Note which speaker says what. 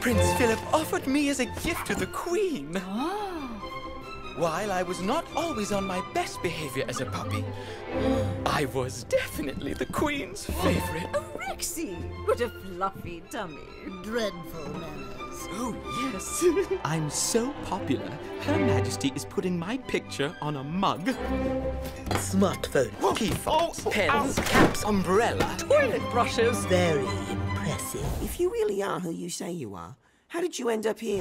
Speaker 1: Prince Philip offered me as a gift to the Queen.
Speaker 2: Oh.
Speaker 1: While I was not always on my best behavior as a puppy, I was definitely the Queen's favorite.
Speaker 2: Oh, Rexy, what a fluffy tummy.
Speaker 3: Dreadful manners.
Speaker 1: Oh, yes. I'm so popular, Her Majesty is putting my picture on a mug.
Speaker 3: Smartphone.
Speaker 1: Key fobs, pens, caps, umbrella, toilet brushes.
Speaker 3: Very impressive.
Speaker 4: If you really are who you say you are, how did you end up here?